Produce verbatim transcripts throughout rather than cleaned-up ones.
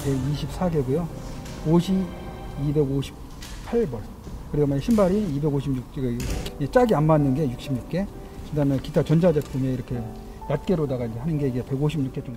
백이십사 개고요. 옷이 이백오십팔 벌. 그리고 만약 신발이 이백오십육 개, 짝이 안 맞는 게 육십육 개. 그다음에 기타 전자제품에 이렇게 낱개로다가 이제 하는 게 이게 백오십육 개 정도.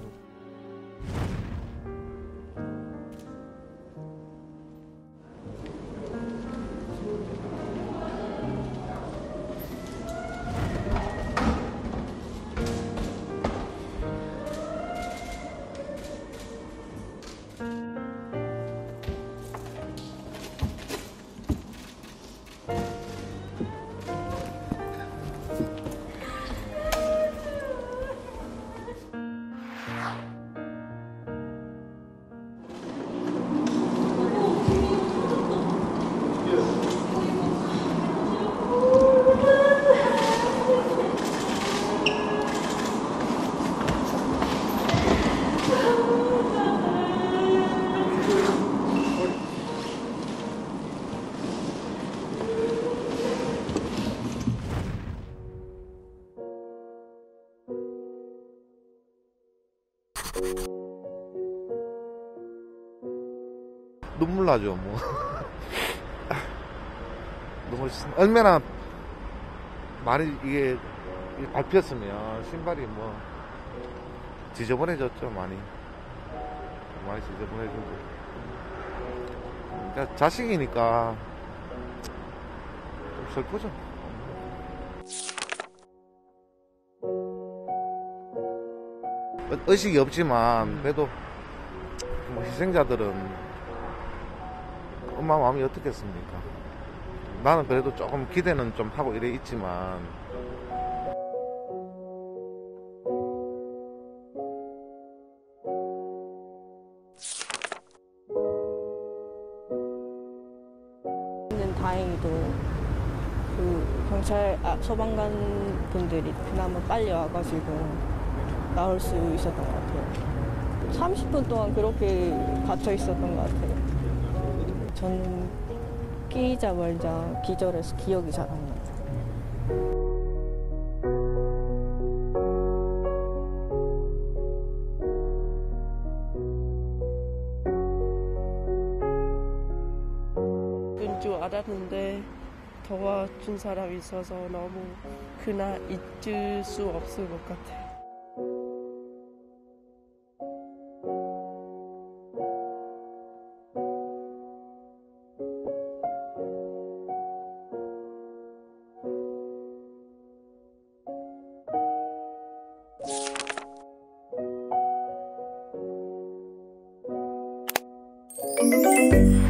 눈물 나죠, 뭐. 너무, 얼마나 많이 이게 밟혔으면 신발이 뭐, 지저분해졌죠, 많이. 많이 지저분해지고. 그러니까 자식이니까 좀 슬프죠. 의식이 없지만, 그래도 뭐 희생자들은 엄마 마음이 어떻겠습니까? 나는 그래도 조금 기대는 좀 하고 이래 있지만 다행히도 그 경찰 아, 소방관 분들이 그나마 빨리 와가지고 나올 수 있었던 것 같아요. 삼십 분 동안 그렇게 갇혀 있었던 것 같아요. 저는 끼자말자 기절해서 기억이 잘 안 나요. 그런 줄 알았는데 도와준 사람이 있어서 너무 그날 잊을 수 없을 것 같아요. Thank you.